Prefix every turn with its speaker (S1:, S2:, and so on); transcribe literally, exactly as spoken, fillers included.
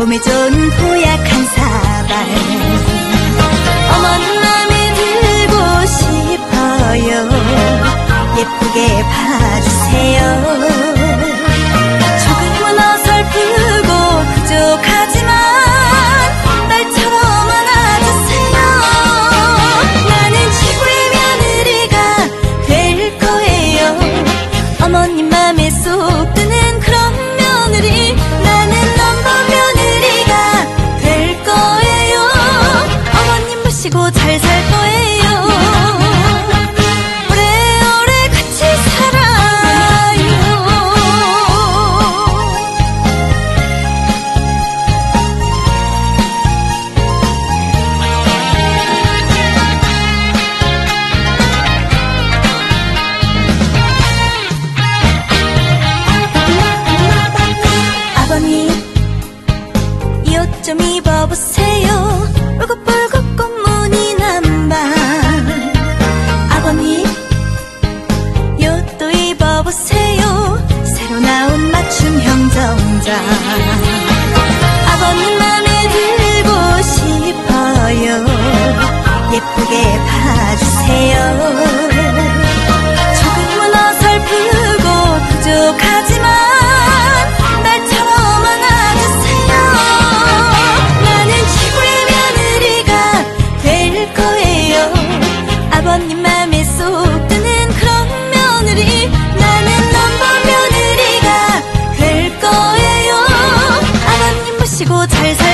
S1: 몸에 좋은 보약한 사발 어머니 맘에 들고 싶어요. 예쁘게 봐주세요. 조금은 어설프고 부족하지만 딸처럼 안아주세요. 나는 최고의 며느리가 될 거예요. 어머님 맘에 쏙 드는 그런 며느리, 나는 넘버 며느리가 될 거예요. 어머님 모시고 잘 살 거예요. 오래오래 같이 살아요. 아버님, 옷 좀 입어보세요. 울긋불긋 꽃무늬 남방. 아버님, 옷도 입어보세요. 새로 나온 맞춤형 정장. 아버님 맘에 들고 싶어요. 예쁘게 봐주세요. 조금은 어설프고 부족하지만 딸처럼 안아주세요. 나는 최고의 며느리가 될 거예요. 아버님 맘에 쏙 드는 그런 며느리, 나는 넘버 며느리가 될 거예요. 아버님 모시고 잘 살